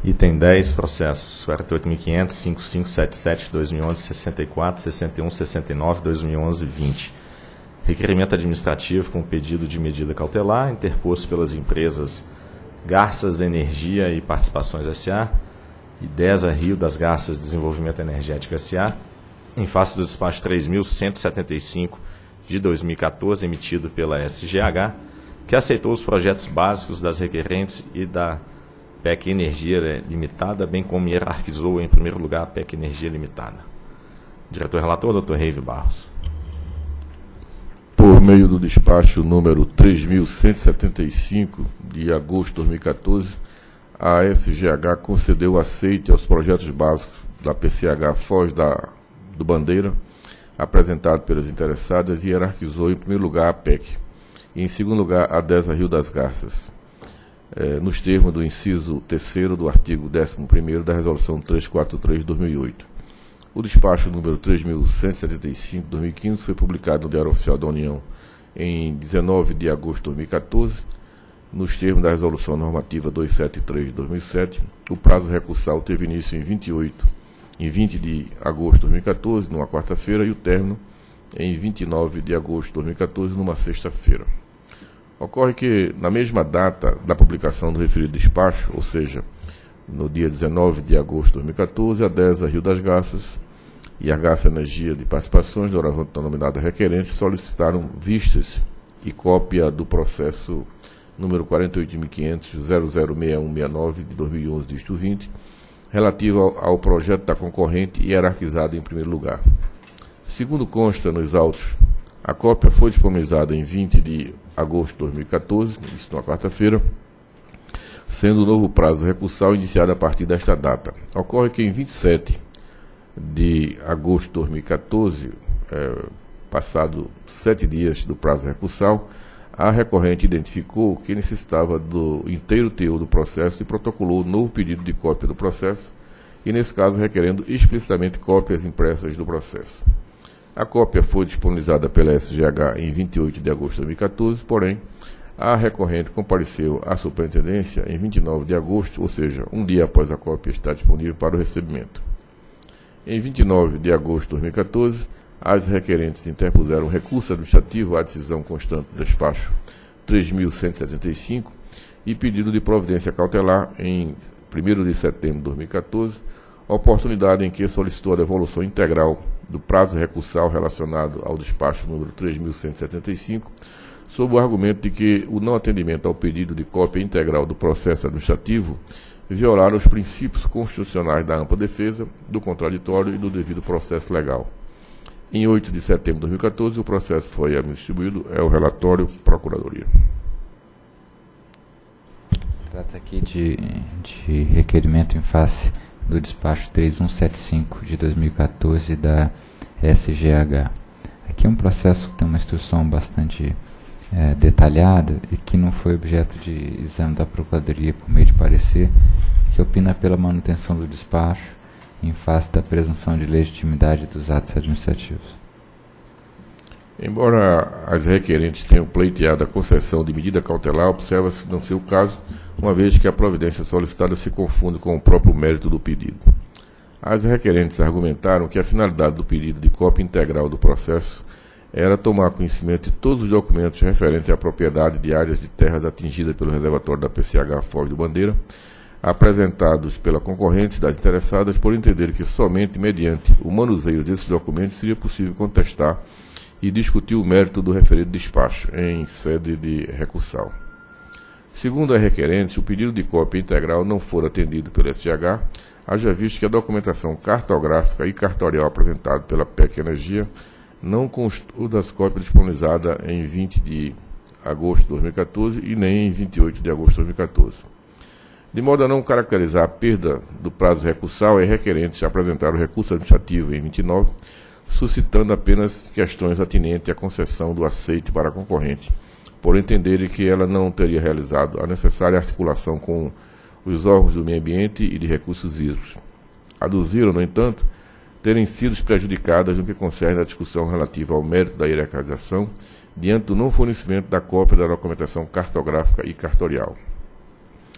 Item 10, processos 48.500, 5577, 2011, 64, 61, 69, 2011, 20. Requerimento administrativo com pedido de medida cautelar interposto pelas empresas Garças Energia e Participações S.A. e DESA Rio das Garças Desenvolvimento Energético S.A., em face do despacho 3.175 de 2014, emitido pela SGH, que aceitou os projetos básicos das requerentes e da PEC Energia Limitada, bem como hierarquizou, em primeiro lugar, a PEC Energia Limitada. Diretor-relator, Dr. Reive Barros. Por meio do despacho número 3.175, de agosto de 2014, a SGH concedeu aceite aos projetos básicos da PCH Foz do Bandeira, apresentado pelas interessadas, e hierarquizou, em primeiro lugar, a PEC, e, em segundo lugar, a DESA Rio das Garças, nos termos do inciso 3º do artigo 11º da Resolução 343 de 2008. O despacho número 3.175 de 2015 foi publicado no Diário Oficial da União em 19 de agosto de 2014, nos termos da Resolução Normativa 273 de 2007. O prazo recursal teve início em 20 de agosto de 2014, numa quarta-feira, e o término em 29 de agosto de 2014, numa sexta-feira. Ocorre que, na mesma data da publicação do referido despacho, ou seja, no dia 19 de agosto de 2014, a DESA Rio das Garças e a Garça Energia de Participações, denominada requerente, solicitaram vistas e cópia do processo número 48.500.006169 de 2011, dígito 20, relativo ao projeto da concorrente, hierarquizado em primeiro lugar. Segundo consta nos autos, a cópia foi disponibilizada em 20 de agosto de 2014, isso numa quarta-feira, sendo o novo prazo recursal iniciado a partir desta data. Ocorre que em 27 de agosto de 2014, passado 7 dias do prazo recursal, a recorrente identificou que necessitava do inteiro teor do processo e protocolou o novo pedido de cópia do processo, e nesse caso requerendo explicitamente cópias impressas do processo. A cópia foi disponibilizada pela SGH em 28 de agosto de 2014, porém, a recorrente compareceu à superintendência em 29 de agosto, ou seja, um dia após a cópia estar disponível para o recebimento. Em 29 de agosto de 2014, as requerentes interpuseram recurso administrativo à decisão constante do despacho 3.175 e pedido de providência cautelar em 1º de setembro de 2014, oportunidade em que solicitou a devolução integral do prazo recursal relacionado ao despacho número 3.175, sob o argumento de que o não atendimento ao pedido de cópia integral do processo administrativo violaram os princípios constitucionais da ampla defesa, do contraditório e do devido processo legal. Em 8 de setembro de 2014, o processo foi distribuído ao relatório Procuradoria. Trata-se aqui de requerimento em face do despacho 3175 de 2014 da SGH. Aqui é um processo que tem uma instrução bastante detalhada e que não foi objeto de exame da Procuradoria por meio de parecer, que opina pela manutenção do despacho em face da presunção de legitimidade dos atos administrativos. Embora as requerentes tenham pleiteado a concessão de medida cautelar, observa-se não ser o caso, uma vez que a providência solicitada se confunde com o próprio mérito do pedido. As requerentes argumentaram que a finalidade do pedido de cópia integral do processo era tomar conhecimento de todos os documentos referentes à propriedade de áreas de terras atingidas pelo reservatório da PCH Foz do Bandeira, apresentados pela concorrente das interessadas, por entender que somente mediante o manuseio desses documentos seria possível contestar e discutir o mérito do referido despacho em sede de recursal. Segundo a requerente, o pedido de cópia integral não for atendido pelo SGH, haja visto que a documentação cartográfica e cartorial apresentada pela PEC Energia não constou das cópias disponibilizadas em 20 de agosto de 2014 e nem em 28 de agosto de 2014. De modo a não caracterizar a perda do prazo recursal, as requerentes apresentaram o recurso administrativo em 29, suscitando apenas questões atinentes à concessão do aceite para a concorrente, por entenderem que ela não teria realizado a necessária articulação com os órgãos do meio ambiente e de recursos hídricos. Aduziram, no entanto, terem sido prejudicadas no que concerne à discussão relativa ao mérito da hierarquização, diante do não fornecimento da cópia da documentação cartográfica e cartorial.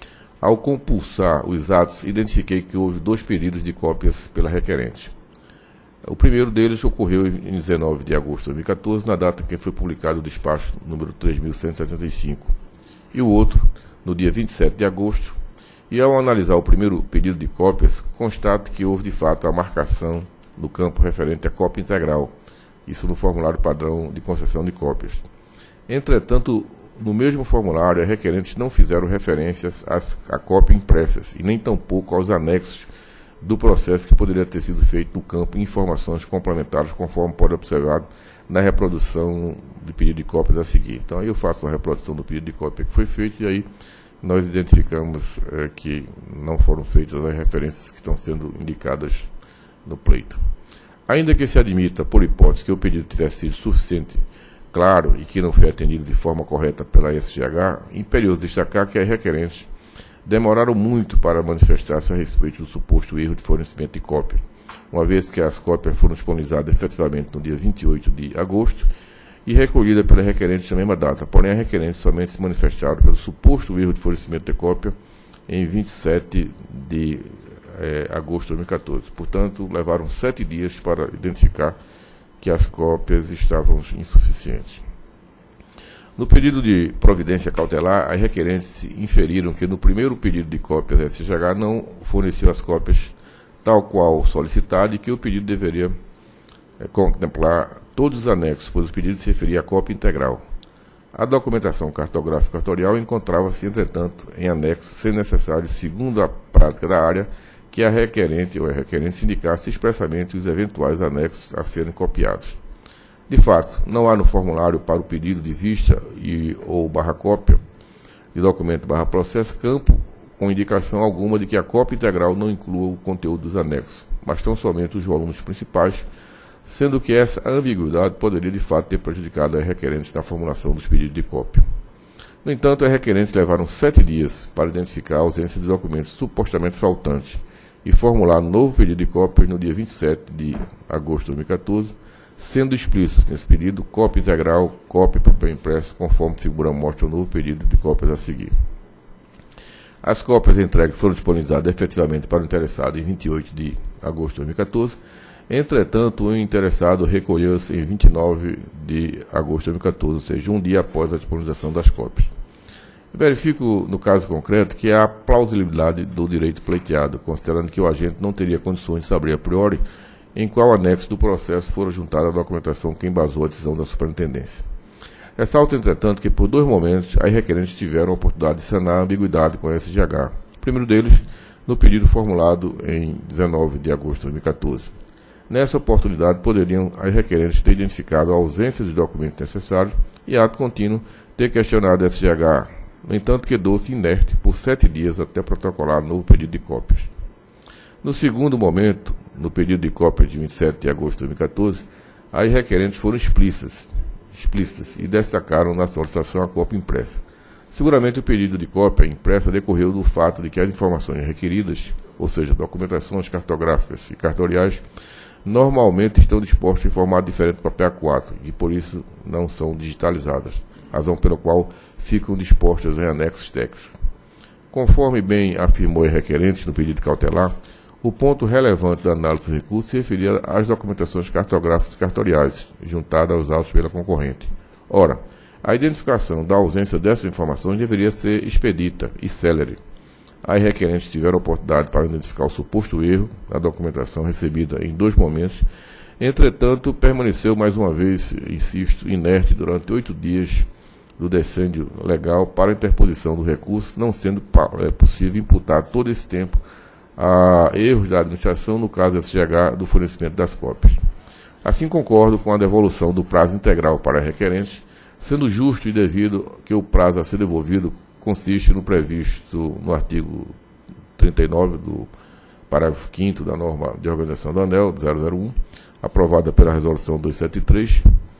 Ao compulsar os atos, identifiquei que houve 2 pedidos de cópias pela requerente. O primeiro deles ocorreu em 19 de agosto de 2014, na data em que foi publicado o despacho número 3.175, e o outro no dia 27 de agosto, e ao analisar o primeiro pedido de cópias, constato que houve de fato a marcação no campo referente à cópia integral, isso no formulário padrão de concessão de cópias. Entretanto, no mesmo formulário, as requerentes não fizeram referências à cópia impressas, e nem tampouco aos anexos do processo que poderia ter sido feito no campo informações complementares, conforme pode observar na reprodução do pedido de cópias a seguir. Então, aí eu faço uma reprodução do pedido de cópia que foi feito, e aí nós identificamos que não foram feitas as referências que estão sendo indicadas no pleito. Ainda que se admita, por hipótese, que o pedido tivesse sido suficiente, claro, e que não foi atendido de forma correta pela SGH, imperioso destacar que as requerentes demoraram muito para manifestar-se a respeito do suposto erro de fornecimento de cópia, uma vez que as cópias foram disponibilizadas efetivamente no dia 28 de agosto e recolhidas pela requerente na mesma data, porém as requerentes somente se manifestaram pelo suposto erro de fornecimento de cópia em 27 de agosto de 2014. Portanto, levaram 7 dias para identificar que as cópias estavam insuficientes. No pedido de providência cautelar, as requerentes inferiram que no primeiro pedido de cópias a SGH não forneceu as cópias tal qual solicitado e que o pedido deveria contemplar todos os anexos, pois o pedido se referia à cópia integral. A documentação cartográfica cartorial encontrava-se, entretanto, em anexo, sendo necessário, segundo a prática da área, que a requerente ou a requerente indicasse expressamente os eventuais anexos a serem copiados. De fato, não há no formulário para o pedido de vista ou cópia de documento processo campo com indicação alguma de que a cópia integral não inclua o conteúdo dos anexos, mas tão somente os volumes principais, sendo que essa ambiguidade poderia de fato ter prejudicado as requerentes na formulação dos pedidos de cópia. No entanto, as requerentes levaram 7 dias para identificar a ausência de documentos supostamente faltantes e formular um novo pedido de cópias no dia 27 de agosto de 2014, sendo explícito nesse pedido cópia integral, cópia papel impresso, conforme figura mostra o novo pedido de cópias a seguir. As cópias entregues foram disponibilizadas efetivamente para o interessado em 28 de agosto de 2014, entretanto, o interessado recolheu-se em 29 de agosto de 2014, ou seja, um dia após a disponibilização das cópias. Verifico, no caso concreto, que há plausibilidade do direito pleiteado, considerando que o agente não teria condições de saber a priori em qual anexo do processo fora juntada a documentação que embasou a decisão da superintendência. Ressalto, entretanto, que por 2 momentos as requerentes tiveram a oportunidade de sanar a ambiguidade com a SGH. O primeiro deles, no pedido formulado em 19 de agosto de 2014. Nessa oportunidade, poderiam as requerentes ter identificado a ausência de documentos necessários e, ato contínuo, ter questionado a SGH, no entanto, quedou-se inerte por 7 dias até protocolar novo pedido de cópias. No segundo momento, no pedido de cópias de 27 de agosto de 2014, as requerentes foram explícitas e destacaram na solicitação a cópia impressa. Seguramente o pedido de cópia impressa decorreu do fato de que as informações requeridas, ou seja, documentações cartográficas e cartoriais, normalmente estão dispostas em formato diferente do papel A4 e por isso não são digitalizadas, razão pela qual ficam dispostas em anexos técnicos. Conforme bem afirmou a requerente no pedido cautelar, o ponto relevante da análise do recurso se referia às documentações cartográficas e cartoriais, juntadas aos autos pela concorrente. Ora, a identificação da ausência dessas informações deveria ser expedita e célere. As requerentes tiveram oportunidade para identificar o suposto erro da documentação recebida em 2 momentos, entretanto, permaneceu mais uma vez, insisto, inerte durante 8 dias do decêndio legal para a interposição do recurso, não sendo possível imputar todo esse tempo a erros da administração, no caso da SGH, do fornecimento das cópias. Assim, concordo com a devolução do prazo integral para requerentes, sendo justo e devido que o prazo a ser devolvido consiste no previsto no artigo 39 do parágrafo 5º da norma de organização do ANEEL 001, aprovada pela resolução 273,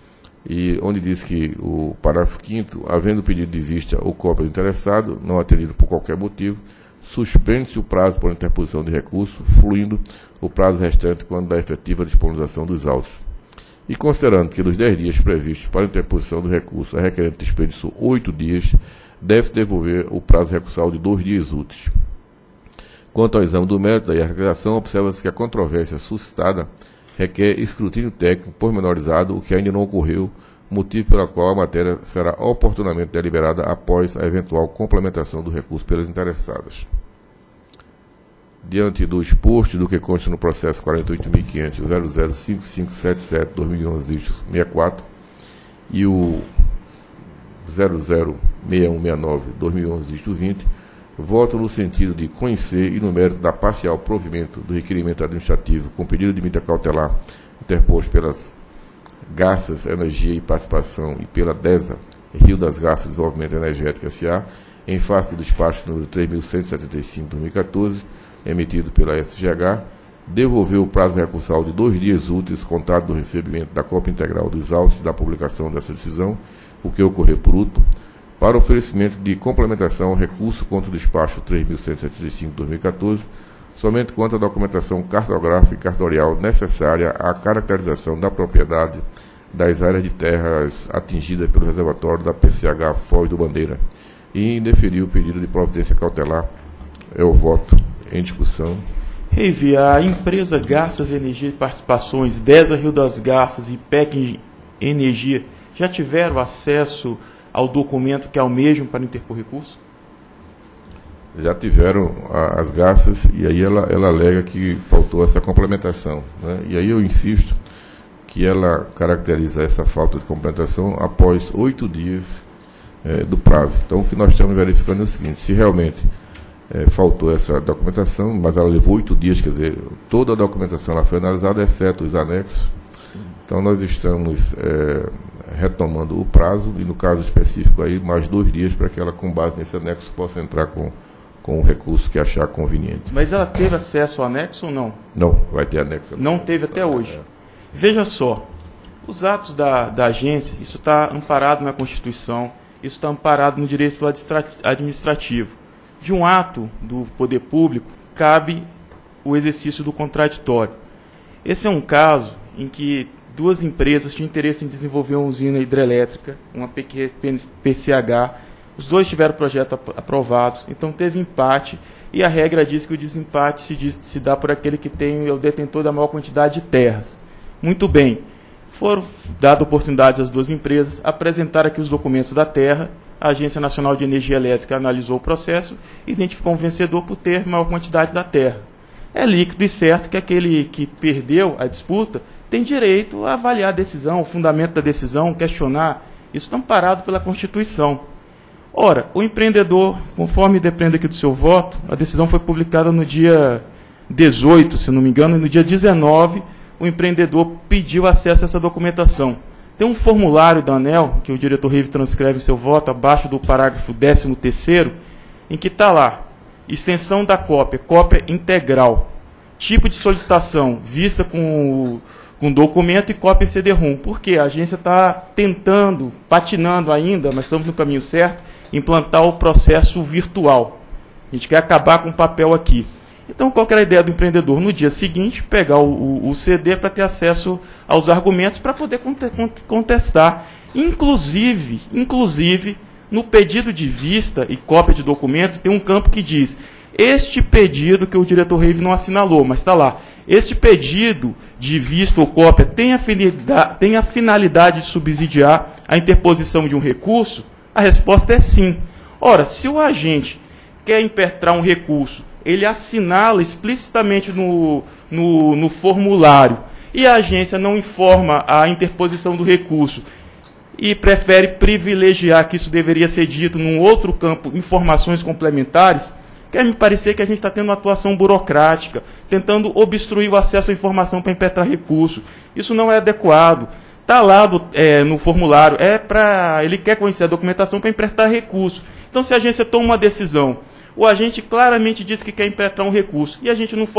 e onde diz que o parágrafo 5º, havendo pedido de vista ou cópia do interessado, não atendido por qualquer motivo, suspende-se o prazo para interposição de recurso, fluindo o prazo restante quando da efetiva disponibilização dos autos. E considerando que dos 10 dias previstos para a interposição do recurso, a requerente desperdiçou 8 dias, deve-se devolver o prazo recursal de 2 dias úteis. Quanto ao exame do mérito da hierarquização, observa-se que a controvérsia suscitada requer escrutínio técnico pormenorizado, o que ainda não ocorreu, motivo pelo qual a matéria será oportunamente deliberada após a eventual complementação do recurso pelas interessadas. Diante do exposto do que consta no processo 48.500.005577/2011-64 e o 006169/2011-20, voto no sentido de conhecer e no mérito da parcial provimento do requerimento administrativo com pedido de medida cautelar interposto pelas Garças Energia e Participação e pela DESA, Rio das Garças Desenvolvimento Energético S.A., em face do despacho número 3.175/2014, emitido pela SGH, devolveu o prazo recursal de 2 dias úteis contado do recebimento da cópia integral dos autos da publicação dessa decisão, o que ocorrer por último, para oferecimento de complementação ao recurso contra o despacho 3.175/2014, somente quanto à documentação cartográfica e cartorial necessária à caracterização da propriedade das áreas de terras atingidas pelo reservatório da PCH Foz do Bandeira, e indeferiu o pedido de providência cautelar. É o voto em discussão. Reive, a empresa Garças Energia e Participações, DESA Rio das Garças e PEC Energia já tiveram acesso ao documento que almejam para interpor recurso? Já tiveram as garças, e aí ela alega que faltou essa complementação, né? E aí eu insisto que ela caracteriza essa falta de complementação após 8 dias do prazo. Então, o que nós estamos verificando é o seguinte: se realmente faltou essa documentação, mas ela levou 8 dias, quer dizer, toda a documentação ela foi analisada, exceto os anexos. Então, nós estamos retomando o prazo, e no caso específico, aí, mais 2 dias para que ela, com base nesse anexo, possa entrar com o recurso que achar conveniente. Mas ela teve acesso ao anexo ou não? Não, vai ter anexo. Não teve até hoje. Veja só, os atos da agência, isso está amparado na Constituição, isso está amparado no direito administrativo. De um ato do poder público, cabe o exercício do contraditório. Esse é um caso em que 2 empresas tinham interesse em desenvolver uma usina hidrelétrica, uma PCH. Os 2 tiveram projeto aprovados, então teve empate, e a regra diz que o desempate se dá por aquele que tem o detentor da maior quantidade de terras. Muito bem, foram dadas oportunidades às 2 empresas, apresentaram aqui os documentos da terra, a Agência Nacional de Energia Elétrica analisou o processo, identificou um vencedor por ter maior quantidade da terra. É líquido e certo que aquele que perdeu a disputa tem direito a avaliar a decisão, o fundamento da decisão, questionar. Isso está amparado pela Constituição. Ora, o empreendedor, conforme depende aqui do seu voto, a decisão foi publicada no dia 18, se não me engano, e no dia 19, o empreendedor pediu acesso a essa documentação. Tem um formulário da ANEEL, que o diretor Reive transcreve em seu voto, abaixo do parágrafo 13º, em que está lá, extensão da cópia, cópia integral, tipo de solicitação, vista com documento e cópia em CD-ROM. Porque a agência está tentando, patinando ainda, mas estamos no caminho certo, implantar o processo virtual. A gente quer acabar com o papel aqui. Então, qual que era a ideia do empreendedor? No dia seguinte, pegar o CD para ter acesso aos argumentos para poder contestar. Inclusive, no pedido de vista e cópia de documento, tem um campo que diz: este pedido que o diretor Reive não assinalou, mas está lá. Este pedido de vista ou cópia tem a finalidade de subsidiar a interposição de um recurso? A resposta é sim. Ora, se o agente quer impetrar um recurso, ele assinala explicitamente no formulário, e a agência não informa a interposição do recurso, e prefere privilegiar que isso deveria ser dito num outro campo, informações complementares, quer me parecer que a gente está tendo uma atuação burocrática, tentando obstruir o acesso à informação para impetrar recurso. Isso não é adequado. Está lá no formulário, ele quer conhecer a documentação para impetrar recurso. Então, se a agência toma uma decisão, o agente claramente diz que quer impetrar um recurso, e a gente não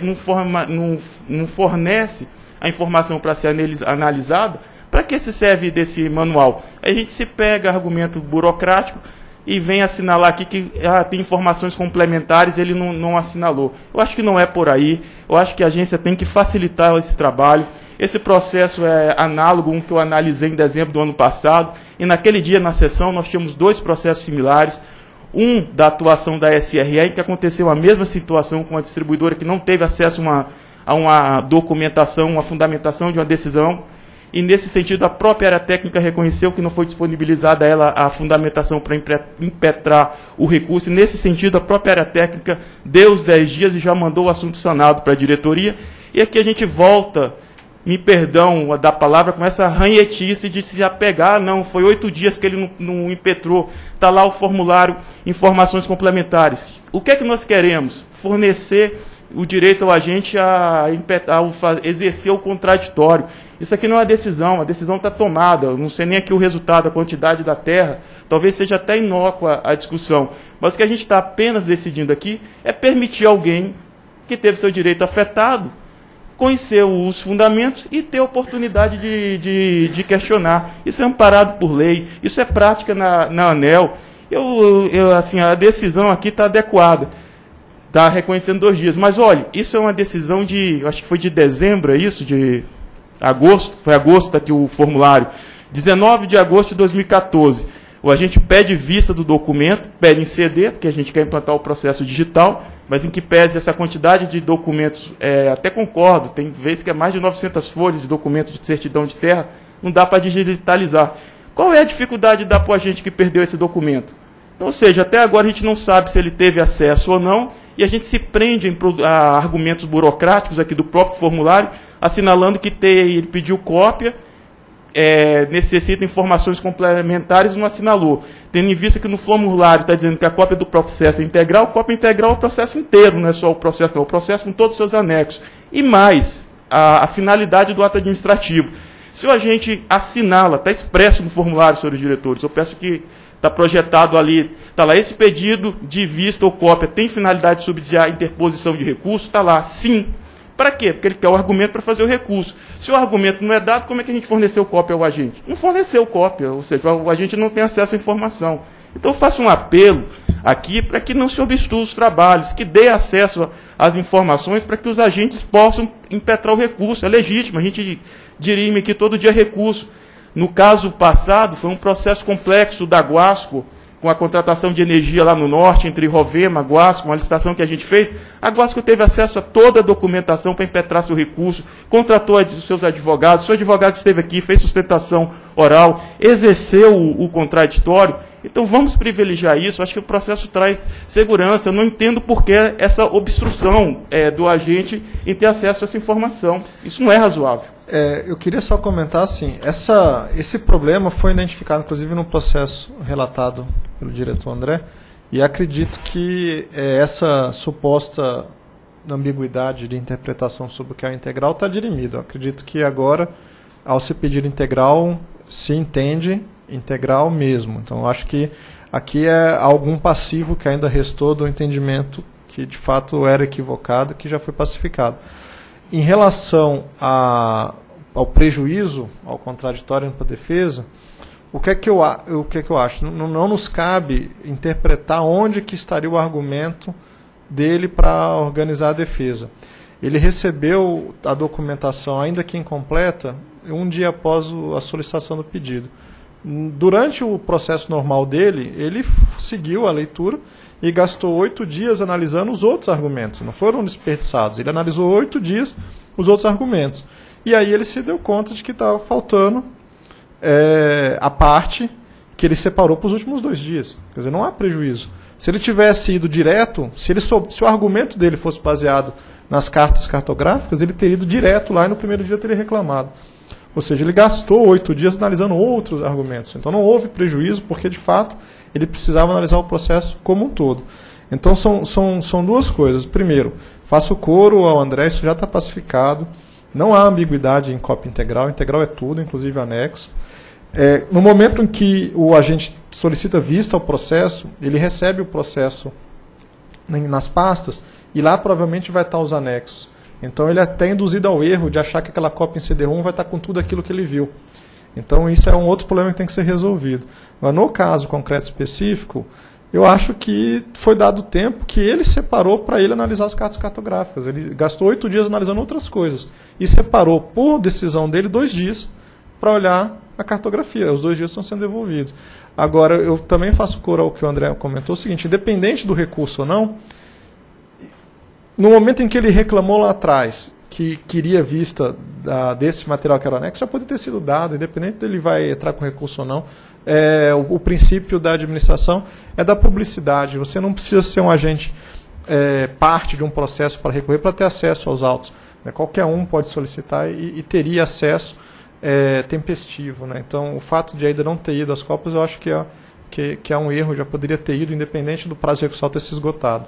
fornece a informação para ser analisada, para que se serve desse manual? A gente se pega argumento burocrático e vem assinalar aqui que tem informações complementares, ele não assinalou. Eu acho que não é por aí. Eu acho que a agência tem que facilitar esse trabalho. Esse processo é análogo a um que eu analisei em dezembro do ano passado, e naquele dia, na sessão, nós tínhamos 2 processos similares, um da atuação da SRE, em que aconteceu a mesma situação com a distribuidora que não teve acesso a uma documentação, uma fundamentação de uma decisão, e nesse sentido a própria área técnica reconheceu que não foi disponibilizada a ela a fundamentação para impetrar o recurso, e nesse sentido a própria área técnica deu os 10 dias e já mandou o assunto sanado para a diretoria, e aqui a gente volta, me perdão da palavra, com essa ranhetice de se apegar, não, foi 8 dias que ele não impetrou, está lá o formulário, informações complementares. O que é que nós queremos? Fornecer o direito ao agente a exercer o contraditório. Isso aqui não é uma decisão, a decisão está tomada, eu não sei nem aqui o resultado, a quantidade da terra, talvez seja até inócua a discussão, mas o que a gente está apenas decidindo aqui é permitir alguém que teve seu direito afetado conhecer os fundamentos e ter oportunidade de questionar. Isso é amparado por lei, isso é prática na ANEEL. Assim, a decisão aqui está adequada, está reconhecendo 2 dias. Mas, olha, isso é uma decisão de, acho que foi de dezembro, é isso? De agosto? Foi agosto, está aqui o formulário. 19 de agosto de 2014. O agente pede vista do documento, pede em CD, porque a gente quer implantar o processo digital, mas em que pese essa quantidade de documentos, até concordo, tem vezes que é mais de 900 folhas de documento de certidão de terra, não dá para digitalizar. Qual é a dificuldade de dar para o agente que perdeu esse documento? Então, ou seja, até agora a gente não sabe se ele teve acesso ou não, e a gente se prende a argumentos burocráticos aqui do próprio formulário, assinalando que ele pediu cópia, necessita informações complementares e não assinalou. Tendo em vista que no formulário está dizendo que a cópia do processo é integral, cópia integral é o processo inteiro, não é só o processo, é o processo com todos os seus anexos. E mais, a finalidade do ato administrativo. Se o agente assinala, está expresso no formulário, senhores diretores, eu peço que está projetado ali, está lá, esse pedido de vista ou cópia tem finalidade de subsidiar a interposição de recurso, está lá, sim. Para quê? Porque ele quer o argumento para fazer o recurso. Se o argumento não é dado, como é que a gente forneceu cópia ao agente? Não forneceu cópia, ou seja, o agente não tem acesso à informação. Então eu faço um apelo aqui para que não se obstrua os trabalhos, que dê acesso às informações para que os agentes possam impetrar o recurso. É legítimo, a gente dirime aqui todo dia recurso. No caso passado, foi um processo complexo da Guasco, com a contratação de energia lá no norte, entre Rovema, Guasco, uma licitação que a gente fez. A Guasco teve acesso a toda a documentação para impetrar seu recurso, contratou os seus advogados, seu advogado esteve aqui, fez sustentação oral, exerceu o contraditório. Então vamos privilegiar isso, acho que o processo traz segurança. Eu não entendo por que essa obstrução do agente em ter acesso a essa informação. Isso não é razoável. Eu queria só comentar assim, esse problema foi identificado inclusive no processo relatado pelo diretor André, e acredito que essa suposta ambiguidade de interpretação sobre o que é integral está dirimida. Eu acredito que agora, ao se pedir integral, se entende integral mesmo. Então, eu acho que aqui é algum passivo que ainda restou do entendimento que de fato era equivocado, que já foi pacificado. Em relação ao prejuízo, ao contraditório para a defesa, o que é que eu acho? Não nos cabe interpretar onde que estaria o argumento dele para organizar a defesa. Ele recebeu a documentação, ainda que incompleta, um dia após a solicitação do pedido. Durante o processo normal dele, ele seguiu a leitura e gastou 8 dias analisando os outros argumentos. Não foram desperdiçados. Ele analisou 8 dias os outros argumentos. E aí ele se deu conta de que estava faltando a parte que ele separou para os últimos 2 dias. Quer dizer, não há prejuízo. Se ele tivesse ido direto, se o argumento dele fosse baseado nas cartas cartográficas, ele teria ido direto lá e no primeiro dia teria reclamado. Ou seja, ele gastou 8 dias analisando outros argumentos. Então não houve prejuízo, porque de fato ele precisava analisar o processo como um todo. Então são 2 coisas. Primeiro, faço coro ao André, isso já está pacificado. Não há ambiguidade em cópia integral. Integral é tudo, inclusive anexo. No momento em que o agente solicita vista ao processo, ele recebe o processo nas pastas e lá provavelmente vai estar os anexos. Então ele é até induzido ao erro de achar que aquela cópia em CD-ROM vai estar com tudo aquilo que ele viu. Então isso é um outro problema que tem que ser resolvido. Mas no caso concreto específico, eu acho que foi dado o tempo que ele separou para ele analisar as cartas cartográficas. Ele gastou 8 dias analisando outras coisas e separou, por decisão dele, 2 dias para olhar a cartografia. Os 2 dias estão sendo devolvidos. Agora, eu também faço cor ao que o André comentou, o seguinte, independente do recurso ou não, no momento em que ele reclamou lá atrás que queria vista desse material que era anexo, já pode ter sido dado, independente dele vai entrar com recurso ou não. O princípio da administração é da publicidade. Você não precisa ser um agente parte de um processo para recorrer para ter acesso aos autos. Né? Qualquer um pode solicitar e teria acesso tempestivo. Né? Então, o fato de ainda não ter ido às cópias, eu acho que é um erro, já poderia ter ido, independente do prazo recursal ter se esgotado.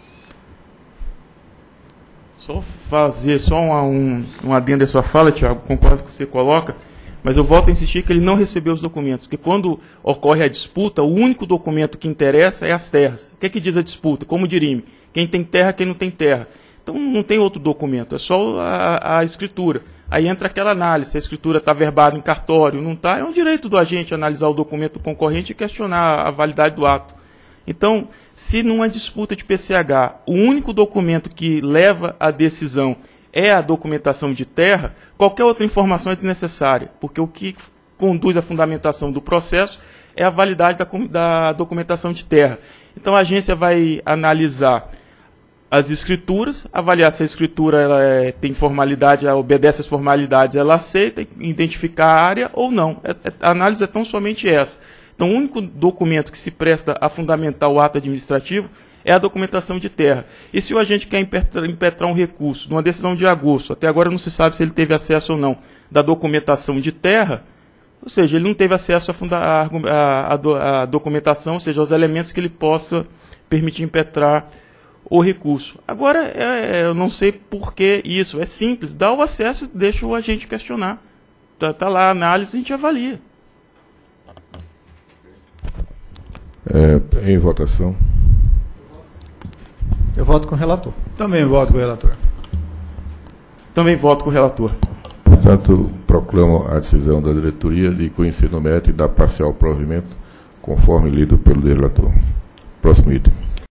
Só fazer um adendo à sua fala, Tiago, concordo com o que você coloca, mas eu volto a insistir que ele não recebeu os documentos, porque quando ocorre a disputa, o único documento que interessa é as terras. O que diz a disputa? Como dirime? Quem tem terra, quem não tem terra. Então não tem outro documento, é só a escritura. Aí entra aquela análise, se a escritura está verbada em cartório, não está, é um direito do agente analisar o documento concorrente e questionar a validade do ato. Então, se numa disputa de PCH, o único documento que leva à decisão é a documentação de terra, qualquer outra informação é desnecessária, porque o que conduz à fundamentação do processo é a validade da documentação de terra. Então, a agência vai analisar as escrituras, avaliar se a escritura tem formalidade, obedece às formalidades, ela aceita, identificar a área ou não. A análise é tão somente essa. Então, o único documento que se presta a fundamentar o ato administrativo é a documentação de terra. E se o agente quer impetrar um recurso numa decisão de agosto, até agora não se sabe se ele teve acesso ou não da documentação de terra, ou seja, ele não teve acesso à documentação, ou seja, aos elementos que ele possa permitir impetrar o recurso. Agora, eu não sei por que isso, é simples, dá o acesso e deixa o agente questionar. Está lá a análise e a gente avalia. Em votação. Eu voto com o relator. Também voto com o relator. Também voto com o relator. Portanto, proclamo a decisão da diretoria de conhecer no mérito e dar parcial provimento, conforme lido pelo relator. Próximo item.